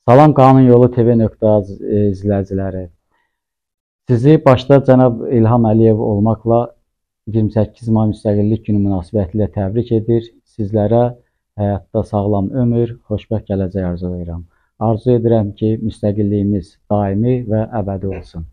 Salam Qanun Yolu TV.az izləyiciləri. Sizi başda cənab İlham Əliyev olmaqla 28 may Müstəqillik Günü münasibətilə təbrik edir. Sizlərə həyatda sağlam ömür, xoşbəxt gələcək arzulayıram. Arzu edirəm ki, müstəqilliyimiz daimi və əbədi olsun.